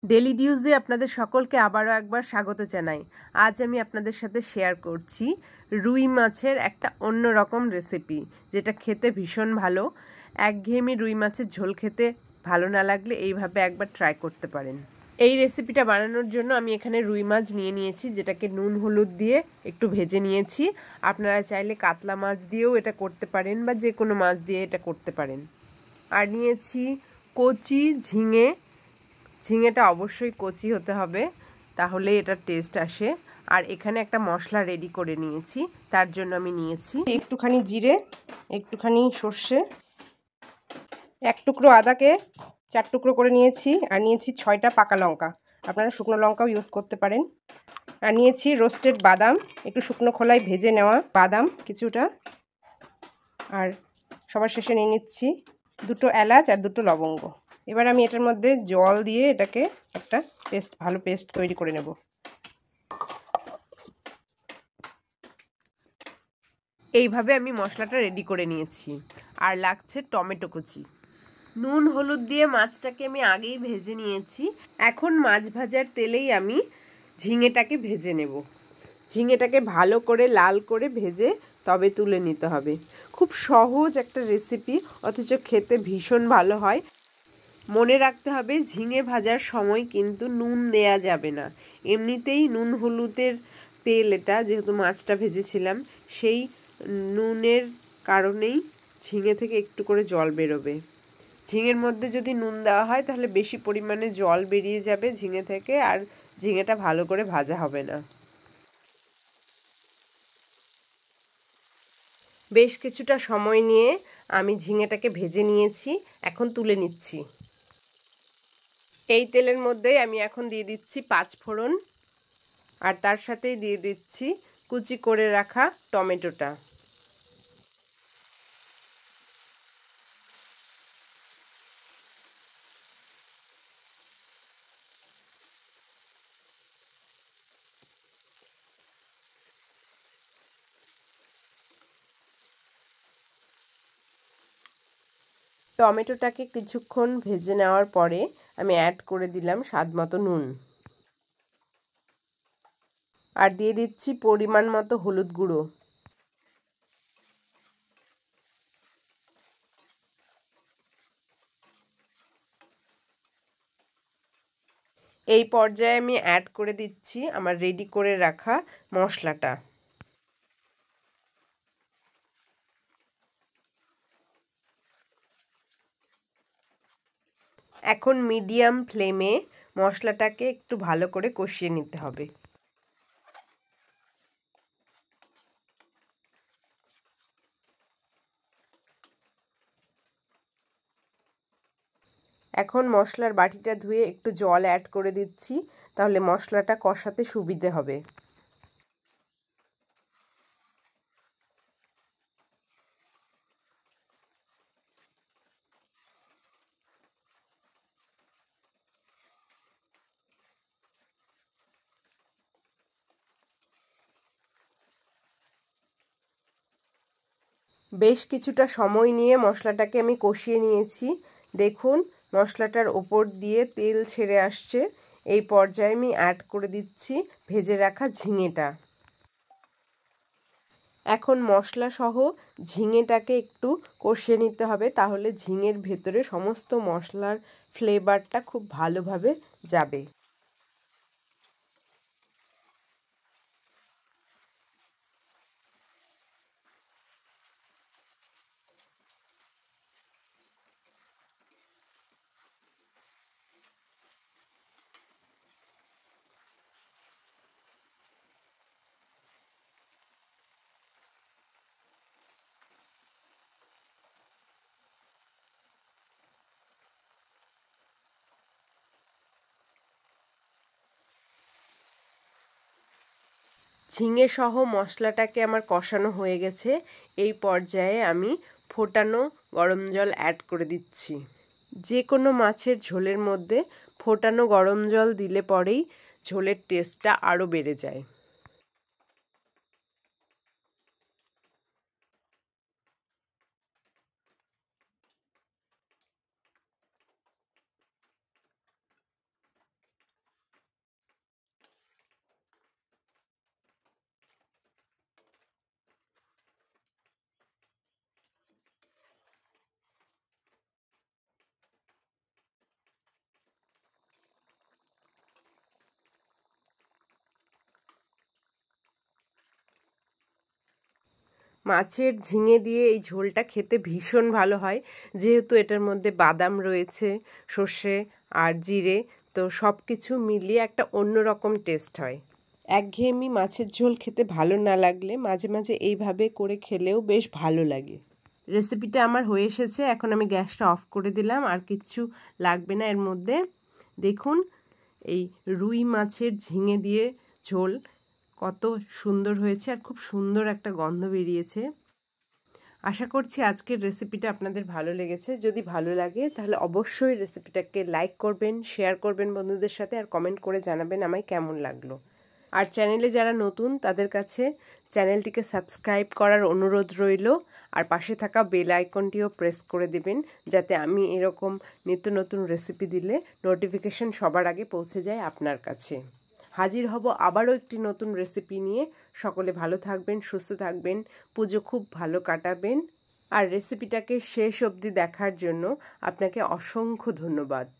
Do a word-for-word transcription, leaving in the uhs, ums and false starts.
Daily নিউজে আপনাদের সকলকে আবারও একবার স্বাগত জানাই। আজ আমি আপনাদের সাথে শেয়ার করছি রুই মাছের একটা অন্যরকম রেসিপি, যেটা খেতে ভীষণ ভালো। একঘেয়েমি রুই মাছের ঝোল খেতে ভালো না লাগলে এইভাবে একবার ট্রাই করতে পারেন। এই রেসিপিটা বানানোর জন্য আমি এখানে রুই মাছ নিয়ে নিয়েছি, যেটাকে নুন হলুদ দিয়ে একটু ভেজে নিয়েছি। আপনারা চাইলে কাতলা মাছ দিয়েও এটা করতে পারেন বা যে কোনো মাছ দিয়ে এটা করতে পারেন। আর নিয়েছি কচি ঝিঙে। ঝিঙেটা অবশ্যই কচি হতে হবে, তাহলে এটার টেস্ট আসে। আর এখানে একটা মশলা রেডি করে নিয়েছি, তার জন্য আমি নিয়েছি একটুখানি জিরে, একটুখানি সর্ষে, এক টুকরো আদাকে চার টুকরো করে নিয়েছি, আর নিয়েছি ছয়টা পাকা লঙ্কা। আপনারা শুকনো লঙ্কাও ইউজ করতে পারেন। আর নিয়েছি রোস্টেড বাদাম, একটু শুকনো খোলায় ভেজে নেওয়া বাদাম কিছুটা। আর সবার শেষে নিয়ে নিচ্ছি দুটো এলাচ আর দুটো লবঙ্গ। এবার আমি এটার মধ্যে জল দিয়ে এটাকে একটা পেস্ট, ভালো পেস্ট তৈরি করে নেব। এইভাবে আমি মশলাটা রেডি করে নিয়েছি। আর লাগছে টমেটো কুচি। নুন হলুদ দিয়ে মাছটাকে আমি আগেই ভেজে নিয়েছি। এখন মাছ ভাজার তেলেই আমি ঝিঙেটাকে ভেজে নেব। ঝিঙেটাকে ভালো করে লাল করে ভেজে তবে তুলে নিতে হবে। খুব সহজ একটা রেসিপি, অথচ খেতে ভীষণ ভালো হয়। মনে রাখতে হবে ঝিঙে ভাজার সময় কিন্তু নুন দেয়া যাবে না। এমনিতেই নুন হলুদের তেল এটা, যেহেতু মাছটা ভেজেছিলাম, সেই নুনের কারণেই ঝিঙে থেকে একটু করে জল বেরোবে। ঝিঙের মধ্যে যদি নুন দেওয়া হয় তাহলে বেশি পরিমাণে জল বেরিয়ে যাবে ঝিঙে থেকে, আর ঝিঙেটা ভালো করে ভাজা হবে না। বেশ কিছুটা সময় নিয়ে আমি ঝিঙেটাকে ভেজে নিয়েছি, এখন তুলে নিচ্ছি। এই তেলের মধ্যেই আমি এখন দিয়ে দিচ্ছি পাঁচ ফোড়ন, আর তার সাথেই দিয়ে দিচ্ছি কুচি করে রাখা টমেটোটা। টমেটোটাকে কিছুক্ষণ ভেজে নেওয়ার পরে আমি অ্যাড করে দিলাম স্বাদ মতো নুন, আর দিয়ে দিচ্ছি পরিমাণ মতো হলুদ গুঁড়ো। এই পর্যায়ে আমি অ্যাড করে দিচ্ছি আমার রেডি করে রাখা মশলাটা। এখন মিডিয়াম ফ্লেমে মশলাটাকে একটু ভালো করে কষিয়ে নিতে হবে। এখন মশলার বাটিটা ধুয়ে একটু জল অ্যাড করে দিচ্ছি, তাহলে মশলাটা কষাতে সুবিধে হবে। বেশ কিছুটা সময় নিয়ে মশলাটাকে আমি কষিয়ে নিয়েছি। দেখুন মশলাটার ওপর দিয়ে তেল ছেড়ে আসছে। এই পর্যায়ে আমি অ্যাড করে দিচ্ছি ভেজে রাখা ঝিঙেটা। এখন মশলা সহ ঝিঙেটাকে একটু কষিয়ে নিতে হবে, তাহলে ঝিঙের ভেতরে সমস্ত মশলার ফ্লেভারটা খুব ভালোভাবে যাবে। ঝিঙে সহ মশলাটাকে আমার কষানো হয়ে গেছে। এই পর্যায়ে আমি ফোটানো গরম জল অ্যাড করে দিচ্ছি। যে কোনো মাছের ঝোলের মধ্যে ফোটানো গরম জল দিলে পরেই ঝোলের টেস্টটা আরও বেড়ে যায়। মাছের ঝিঙে দিয়ে এই ঝোলটা খেতে ভীষণ ভালো হয়, যেহেতু এটার মধ্যে বাদাম রয়েছে, সর্ষে আর জিরে, তো সব কিছু মিলিয়ে একটা অন্যরকম টেস্ট হয়। একঘেয়েমি মাছের ঝোল খেতে ভালো না লাগলে মাঝে মাঝে এইভাবে করে খেলেও বেশ ভালো লাগে। রেসিপিটা আমার হয়ে এসেছে, এখন আমি গ্যাসটা অফ করে দিলাম, আর কিচ্ছু লাগবে না এর মধ্যে। দেখুন এই রুই মাছের ঝিঙে দিয়ে ঝোল কত সুন্দর হয়েছে, আর খুব সুন্দর একটা গন্ধ বেরিয়েছে। আশা করছি আজকের রেসিপিটা আপনাদের ভালো লেগেছে। যদি ভালো লাগে তাহলে অবশ্যই রেসিপিটাকে লাইক করবেন, শেয়ার করবেন বন্ধুদের সাথে, আর কমেন্ট করে জানাবেন আমায় কেমন লাগলো। আর চ্যানেলে যারা নতুন তাদের কাছে চ্যানেলটিকে সাবস্ক্রাইব করার অনুরোধ রইল, আর পাশে থাকা বেল আইকনটিও প্রেস করে দিবেন, যাতে আমি এরকম নিত্য নতুন রেসিপি দিলে নোটিফিকেশন সবার আগে পৌঁছে যায় আপনার কাছে। হাজির হব আবারও একটি নতুন রেসিপি নিয়ে। সকলে ভালো থাকবেন, সুস্থ থাকবেন, পুজো খুব ভালো কাটাবেন। আর রেসিপিটাকে শেষ অবধি দেখার জন্য আপনাকে অসংখ্য ধন্যবাদ।